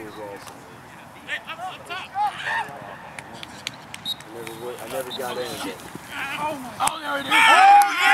years also. Hey, up top. I never got in it. Oh, there it is. Oh, yeah.